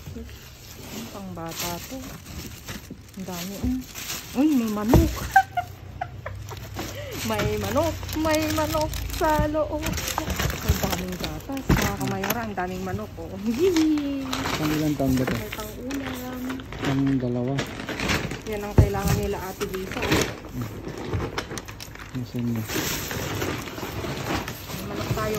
Pang bata to. Ang dami. Uy, may manok. May manok sa loob. Ang daming gatas. Mga kamayora, ang daming manok. Oh. Pang ilang taon ba ito? May pang-ulam. Pang dalawa. Yan ang kailangan nila Ate Lisa. Nasaan na? Manok tayo.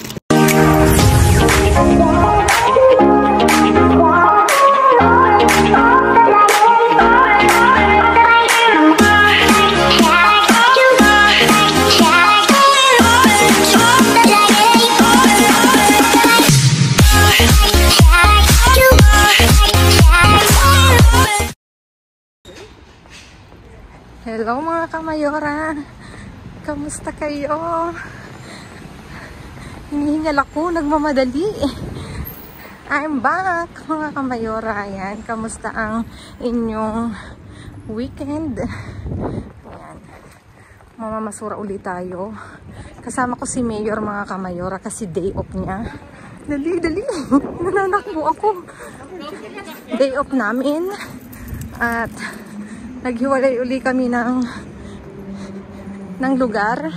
Hello mga kamayora, kamusta kayo? Hinihingal ako, nagmamadali. I'm back mga kamayora. Ayan, kamusta ang inyong weekend? Ayan, mamamasura ulit tayo. Kasama ko si Mayor mga kamayora kasi day off niya. Dali, nananakbo ako. Day off namin at naghiwalay uli kami ng lugar.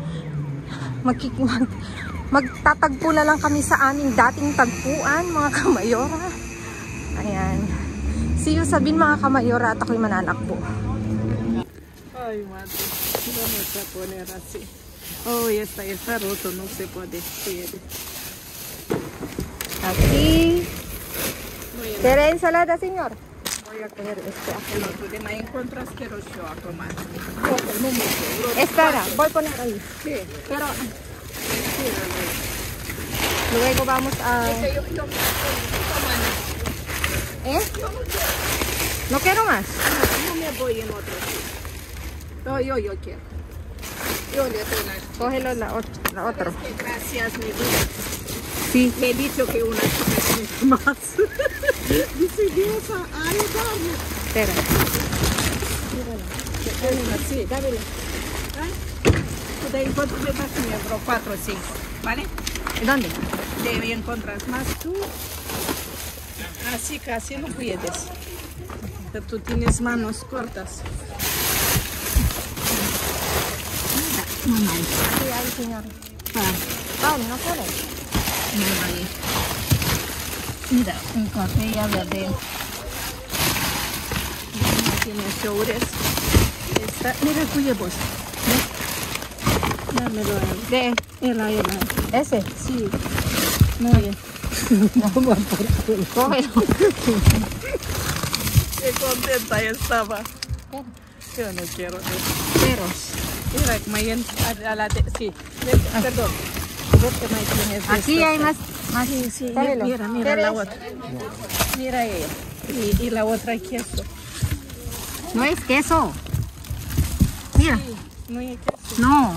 Magtatagpo na lang kami sa aming dating tagpuan, mga kamayora. Ayan. See you sabin mga kamayora at ako'y mananakbo. Ay, madre. Vamos a poner así. Oh, está roto, no se puede. Aquí. ¿Quiere ensalada, señor? Voy a coger esto. El otro que me encuentras quiero yo a tomar. Espera, voy a poner ahí. Sí. Pero luego vamos a... ¿Eh? ¿No quiero más? No me voy en otro. No, yo quiero. Yo le doy una. Cógelo la otro. Gracias, mi vida. Sí. Le he dicho que una chica más. Dice Dios a ayudarme. Espera. Sí, dámela. De encuentro de más miembro 4 o 5, ¿vale? ¿Dónde? Debe encontrar más tú. Así casi no puedes. Pero tú tienes manos cortas. Mamá. Aquí hay, señor. Ah, No quiere. mira ahí. Mira, un café ya verde. Tiene shoulders. Mira, cuya vos. Dámelo a él. ¿De? Él. ¿Ese? Sí. No, ya. Cógelo. Qué contenta estaba. Yo no quiero eso. Ceros. Mira, Mayen, sí. Perdón. Aquí hay más. Sí, Cógelo. mira la ¿Quieres? otra. Mira ella. Y la otra queso. No es queso. Mira. Sí, no hay queso. No.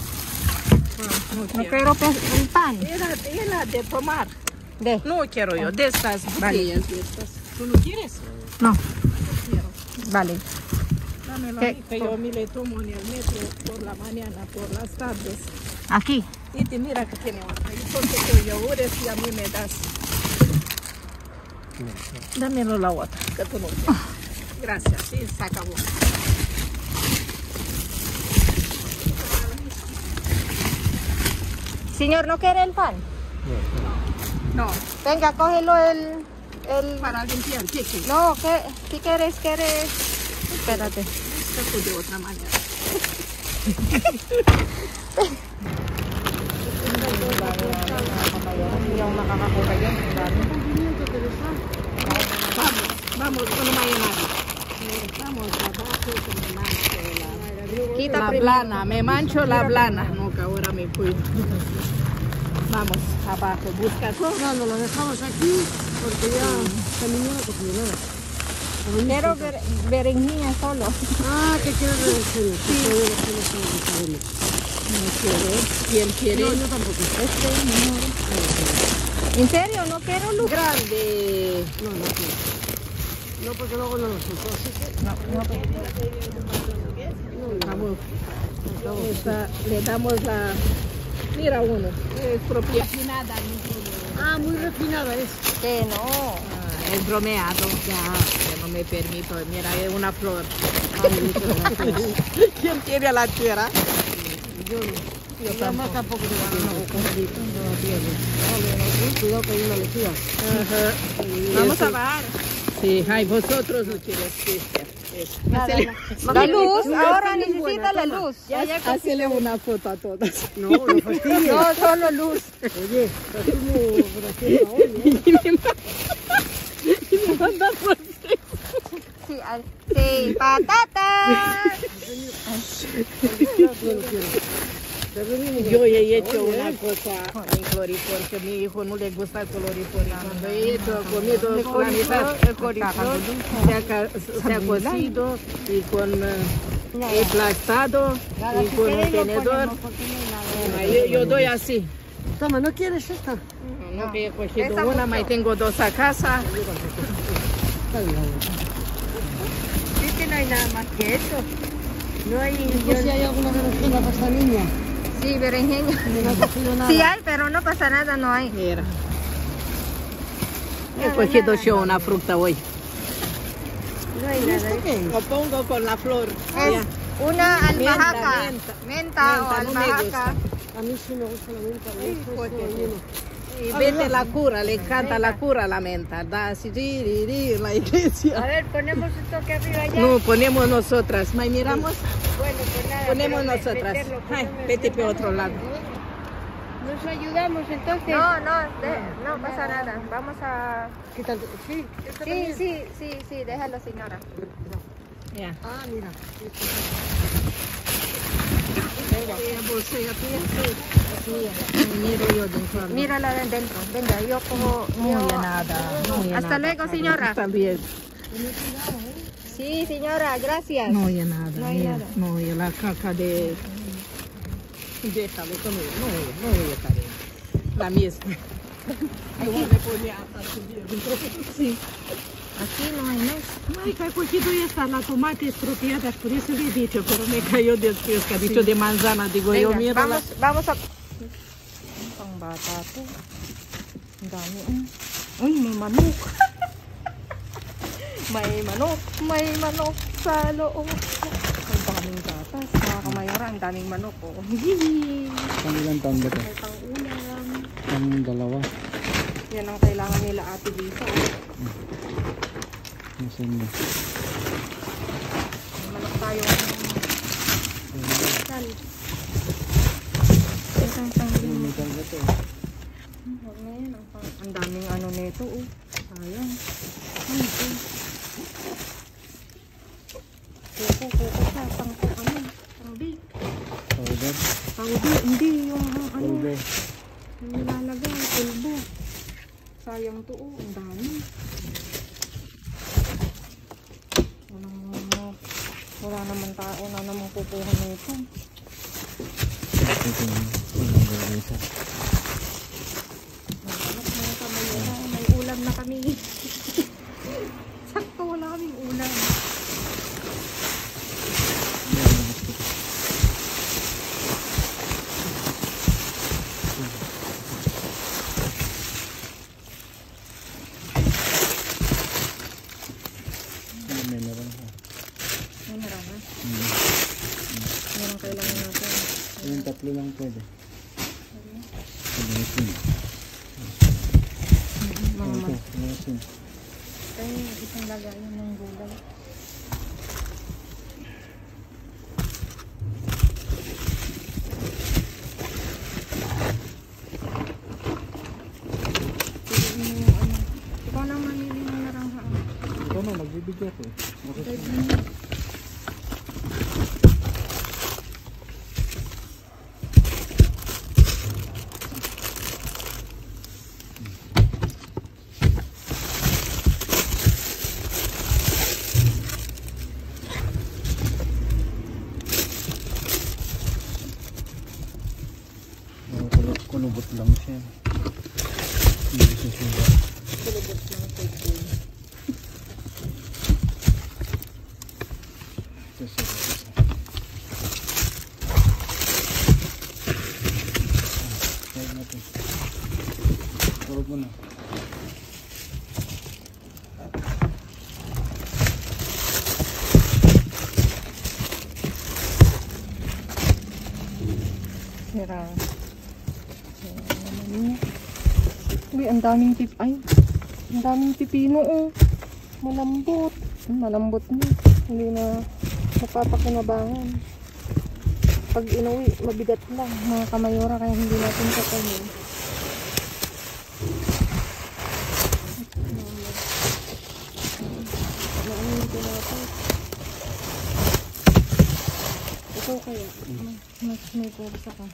No No quiero el pan. Era de tomar. ¿De? No quiero yo, de estas botellas de estas. ¿Tú no quieres? No. Quiero. Vale. Dámelo ¿Qué? a mí, que yo me le tomo en el metro por la mañana, por las tardes. Aquí. Y te mira que tiene otra. Y porque tú yogures y a mí me das. Dámelo la otra, que tú no quieres. Gracias, sí, se acabó. Señor, ¿no quiere el pan? No, Venga, cógelo el... para limpiar, ¿qué? No, ¿qué quieres? Espérate. Esto de otra manera. Vamos, con mayonnaise. Vamos abajo con mi mancho. Quita La primero. blana, me mancho la blana. No, que ahora me cuido. Vamos, abajo, busca. No, lo dejamos aquí porque ya terminó la cocinera. Quiero berenjena solo. Ah, ¿qué quieres decir? No quiere. ¿Quién quiere? No, yo tampoco. ¿En serio? ¿No quiero luz? Grande. No quiero. No, porque luego no lo supo. Así que Vamos. Le damos la... Mira uno. Es propia. Refinada. muy refinada es. Que no. es bromeado. Ya, que no me permito. Mira, es una flor. ¿Quién tiene la tierra? Yo no. Yo tampoco tengo tiempo. Cuidado que hay una lechuga. Vamos a bajar. Sí, ay, vosotros lo quieres. La luz, ahora necesita la luz. Hazle una foto a todas. No, no fastidies. No, solo luz. Oye, Y me manda por Sí, sí, patatas. Yo he hecho una cosa en cloripor, que a mi hijo no le gusta el cloripor. Cuando he hecho comido la mitad, se ha cocido y con aplastado y con un tenedor. Yo doy así. Toma, ¿no quieres esta? No, que he cogido una, más tengo dos a casa. Es que no hay nada más que eso. No hay... Si hay alguna berenjena para esta niña. Sí, berenjena. No ha cogido nada. Sí hay, pero no pasa nada, no hay. Mira. He cogido yo una fruta hoy. No hay nada. Lo pongo con la flor. Es una albahaca. Menta o no me albahaca. gusta. A mí sí me gusta la menta. Y vete la cura, le encanta la cura la menta. Da así, en la iglesia. A ver, ponemos un toque arriba ya. No, ponemos nosotras. ¿Me miramos? Bueno, pues nada. Ponemos pero nosotras. meterlo, Ay, ponemos vete por otro lado. ¿Nos ayudamos entonces? No, no pasa nada. Vamos a... Quítate. Sí, Sí, déjalo, señora. Ya. Ah, mira. Mírala de dentro. Venga, yo como... Hasta luego, señora. Está bien. Sí, señora, gracias. No hay nada. No hay nada. No hay la caca de... Déjalo conmigo. No voy a estar bien. La misma. Sí. Aquí no hay más. Ay, que he cogido esta, la tomate estropeada, por eso le he dicho, pero me cayó después, que ha dicho de manzana, digo yo, Venga, mira. vamos a... Pang bata to. Ang dami. Uy, may manok. May manok sa loob. Ang daming gatas. Mga kamayora, ang daming manok. Oh. Pang ilang taon ba ito? May pang-ulam. Pang dalawa. Yan ang kailangan nila Ate Lisa. Nasaan na? May manok tayo. Saan? May tangga ito. Huwag na yan. Ang daming ano nito. Oh. Sayang. Ano ito? Kuko siya. Pang-bake. Powder. Powder. Hindi yung ano. Powder. Yung nilalagay. Pulbo. Sayang to. Oh. Ang dami. Wala naman tao na naman kukuha nito. Ito naman. Walang gawisa. May ulam na kami. Sakto, wala kaming ulam. May meron ka. May marami. Meron kailangan natin. Yung tatlo lang pwede. Pwede. Ito. Ay, isang lagayan ng gulay. Ikaw na mamili ng narangha. Ito na, magbibigay ko. Kulubot lang siya. Hindi siya suga. Kulubot lang sa ito. camera. Uy, ang daming ang daming pipino oh. Malambot. Malambot na. Hindi na napapakinabangan. Pag inuwi, mabigat lang mga kamayora kaya hindi natin kakainin. Ito kaya, mas may pursa ka.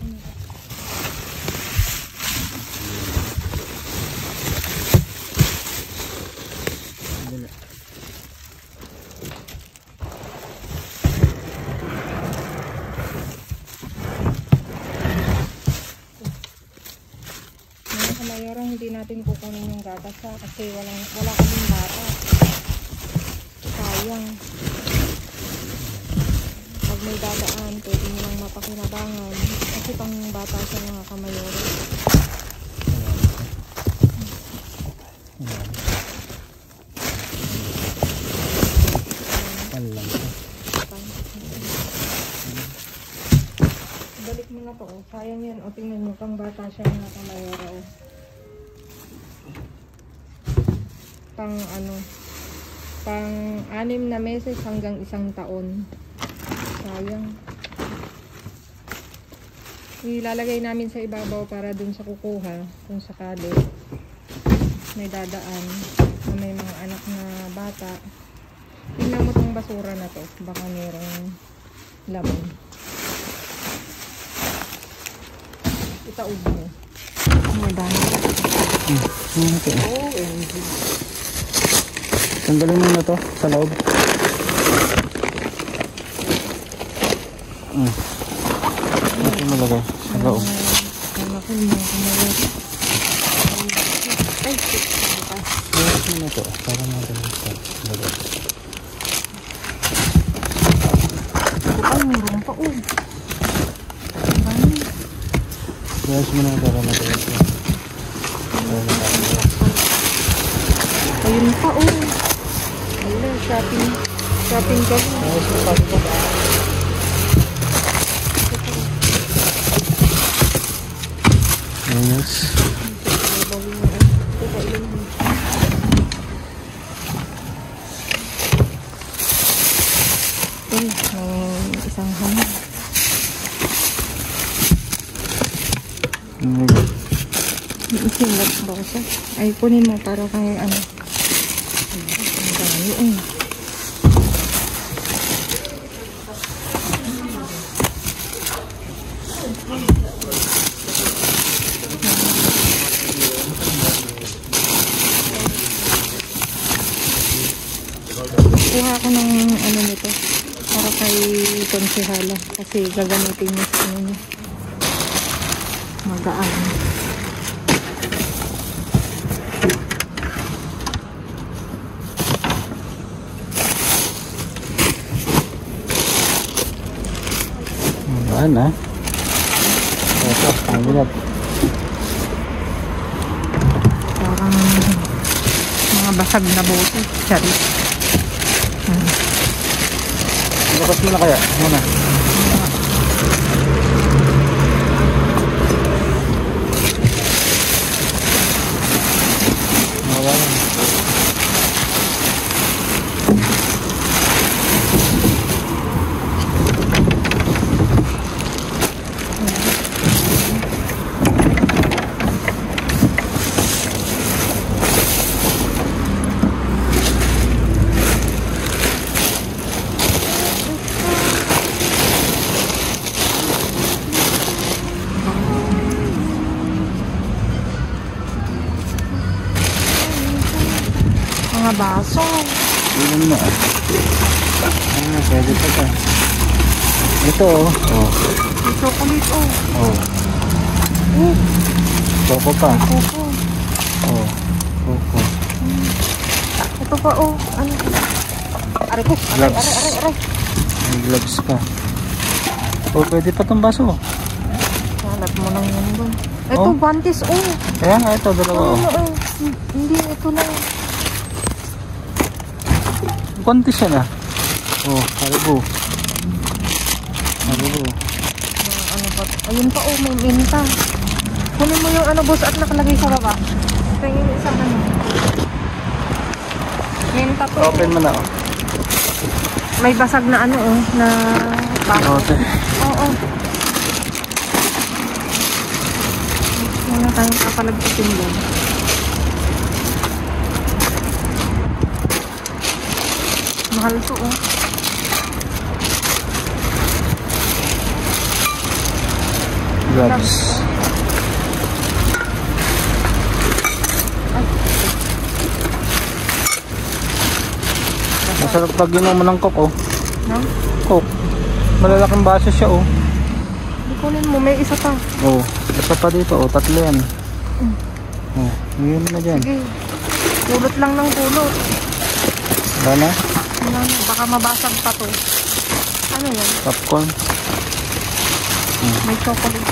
Kamayora, hindi natin kukunin yung gatas ha, kasi wala kaming bata. Sayang. Pag may dadaan, pwede nyo lang mapakinabangan. Kasi pang bata siya mga kamayora. Balik mo na to. Oh. Sayang yan. O tingnan nyo, pang bata siya mga kamayora. Oh. Pang 6 na meses hanggang 1 taon. Sayang. Ilalagay namin sa ibabaw para dun sa kukuha kung sakali may dadaan na may mga anak na bata. Tingnan mo tong basura na to, baka mayroong laman. Itaob mo. May dami. OMG. Tanggalin mo na to sa loob. Ito malagay sa loob. Ay, Ayos mo na to para madali sa loob. ay, mayroon pa oh. Ayos mo na para madali sa Ayun pa oh. Wala, shopping ka. ayos mo pa ito. Ayos. May isang hamon. Isingat ba ko siya? Ay, kunin mo para kay ano. Ang dami eh. Kuha ako ng ano nito para kay konsehala kasi gagamitin niya sa ano niya. Magaan. Magaan ha? Ito, ang bilat. Parang mga basag na bote. Charit. Bukas mo na kaya? Muna. Magaan. Mga baso. Ilan mo ah. Pwede pa ka. Ito oh. Oh. May chocolate oh. Oh. Coco pa. Coco. Oh. Coco. Ito pa oh. Ano? Aray ko. Gloves. Aray. May gloves pa. Oh, pwede pa itong baso. Salat mo lang yan doon. Ito, Oh. bantis oh. Kaya nga ito, dalawa oh. Hindi, ito lang. Konti siya na. Oh, haribo. Haribo. Ano pa Ayun pa oh, may minta. Kunin mo yung ano boss at nakalagay sa baba. Ito yung isang ano. Minta to. Open mo na oh. May basag na ano oh, na baso. Oo. Wala tayong kapalagpasin doon. Mahal to oh. Gloves. Masarap pag inom mo ng coke oh. No? Coke. Malalaking baso siya oh. Kunin mo, may isa pa. Oh, isa pa dito oh, 3 yan. Oh, yun na dyan. Sige. Pulot lang ng pulot. Wala na? Ano, baka mabasag pa to. Ano yan? Popcorn. May chocolate.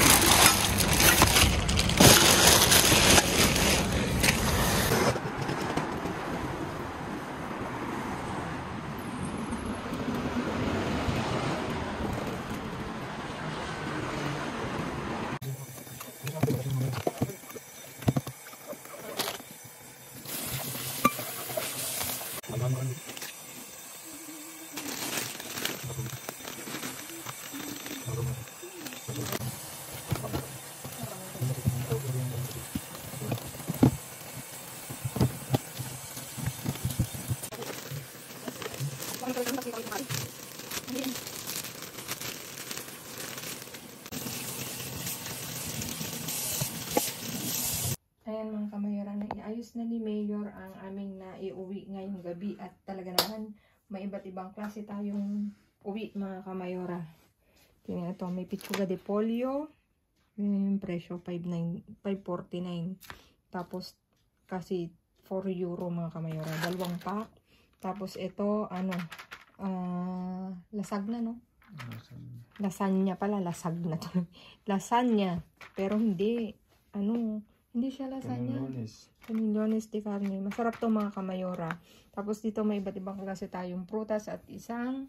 Ayan mga kamayora, na iayos na ni Mayor ang aming naiuwi ngayong gabi at talaga naman may iba't ibang klase tayong uwi mga kamayora. Tingnan ito, may pichuga de pollo, yung presyo 5.49, tapos kasi 4 euro mga kamayora, 2 pack. Tapos ito ano, lasagna no? Lasagna pala, lasagna to. Lasagna, pero hindi ano, hindi siya lasagna. Camillones de carne. Masarap to mga kamayora. Tapos dito may iba't ibang klase tayong prutas at isang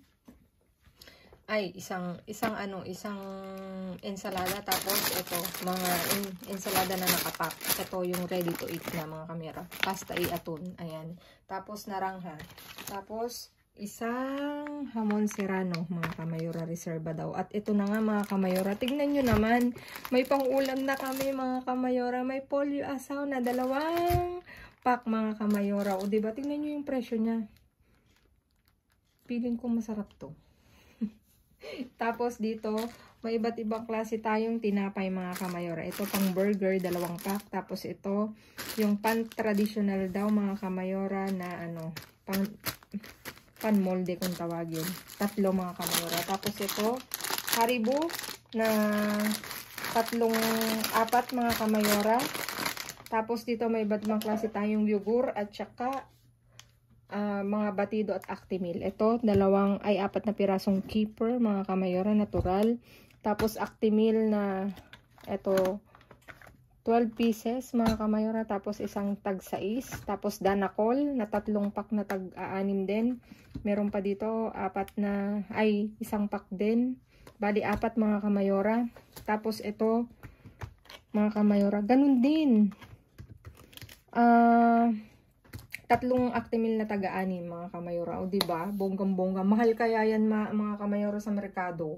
ensalada. Tapos ito, mga ensalada na nakapak. Ito yung ready to eat na mga kamera. Pasta atun. Ayan. Tapos naranja. Tapos isang hamon serrano mga kamayora, reserva daw. At ito na nga mga kamayora, tignan nyo naman, may pang-ulam na kami mga kamayora. May pollo asaw na 2 pack mga kamayora. O diba, tignan nyo yung presyo niya. Feeling ko masarap to. Tapos dito, may iba't ibang klase tayong tinapay mga kamayora. Ito pang burger, 2 pack. Tapos ito, yung pan traditional daw mga kamayora na ano, pan molde kung tawagin. 3 mga kamayora. Tapos ito, Haribo na 4 mga kamayora. Tapos dito may iba't ibang klase tayong yogurt at saka mga batido at Actimel. Ito, 4 na pirasong keeper mga kamayora, natural. Tapos Actimel na ito 12 pieces mga kamayora. Tapos isang tag 6. Tapos Danacol na 3 pack na tag 6 din. Meron pa dito isang pack din. Bali 4 mga kamayora. Tapos ito mga kamayora, ganun din. 3 Actimel na taga-6 mga kamayora. O diba? Bonggang-bongga. Mahal kaya yan mga kamayora sa merkado.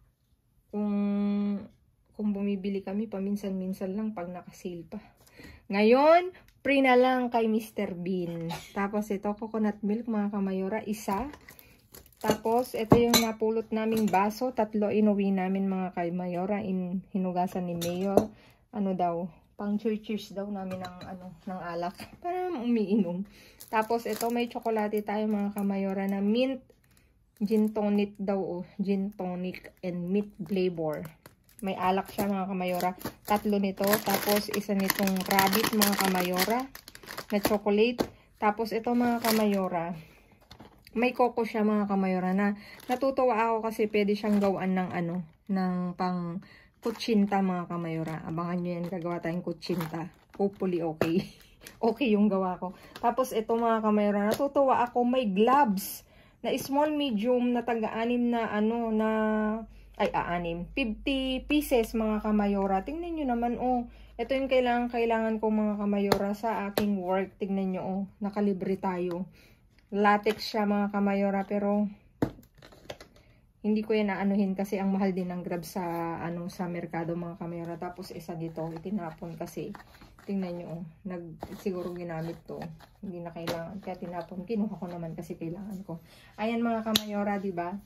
Kung bumibili kami, paminsan-minsan lang pag naka-sale pa. Ngayon, free na lang kay Mr. Bean. Tapos ito, coconut milk mga kamayora, 1. Tapos, ito yung napulot naming baso. 3 inuwi namin mga kamayora. Hinugasan ni Mayor. Ano daw? Pang cheers daw namin ng alak. Para umiinom. Tapos, ito may tsokolate tayo mga kamayora na mint gin tonic daw. Gin tonic and mint flavor. May alak siya mga kamayora. 3 nito. Tapos, 1 nitong rabbit mga kamayora. Na chocolate. Tapos, ito mga kamayora. May coco siya mga kamayora na natutuwa ako kasi pwede siyang gawaan ng ng pang kutsinta mga kamayora. Abangan nyo yan, gagawa tayong kutsinta. Hopefully okay. Okay yung gawa ko. Tapos ito mga kamayora, natutuwa ako, may gloves na small medium na taga-6 na ay 50 pieces mga kamayora. Tingnan nyo naman, oh. Ito yung kailangan ko mga kamayora sa aking work. Tingnan nyo, oh. Nakalibre tayo. Latex siya mga kamayora, pero hindi ko yan aanuhin kasi ang mahal din ng Grab sa sa merkado mga kamayora. Tapos isa dito, itinapon kasi. Tingnan nyo, oh. Siguro ginamit to. Hindi na kailangan. Kaya tinapon. Kinuha ko naman kasi kailangan ko. Ayan mga kamayora, diba?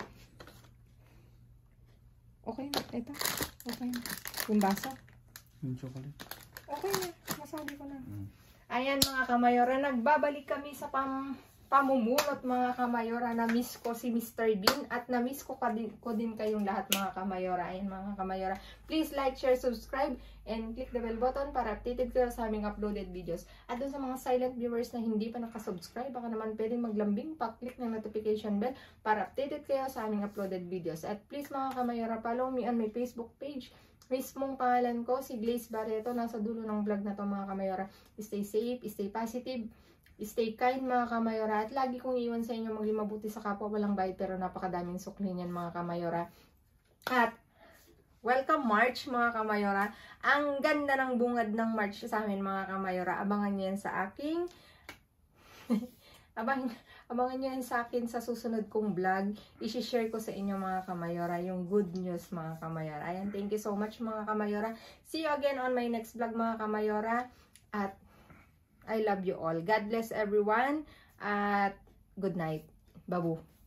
Okay na. Ito. Okay na. Yung baso. Yung chocolate. Okay na. Masabi ko na. Ayan mga kamayora. Nagbabalik kami sa pamumulot mga kamayora. Na-miss ko si Mr. Bean. At na-miss ko din kayong lahat mga kamayora. Ayan mga kamayora. Please like, share, subscribe. And click the bell button para updated kayo sa aming uploaded videos. At doon sa mga silent viewers na hindi pa nakasubscribe, baka naman pwedeng maglambing, pa-click ng notification bell para updated kayo sa aming uploaded videos. At please mga kamayora, follow me on my Facebook page. Mismong pangalan ko, si Glaze Barreto. Nasa dulo ng vlog na to mga kamayora. Stay safe, stay positive, stay kind mga kamayora. At lagi kong iwan sa inyo maging mabuti sa kapwa, walang bayad pero napakadaming sukli niyan mga kamayora. At welcome March mga kamayora. Ang ganda ng bungad ng March sa amin mga kamayora. Abangan niyo yan sa aking abangan niyo yan sa akin sa susunod kong vlog. I-share ko sa inyo mga kamayora yung good news mga kamayora. Ayan, thank you so much mga kamayora. See you again on my next vlog mga kamayora. At I love you all. God bless everyone. At good night. Babu.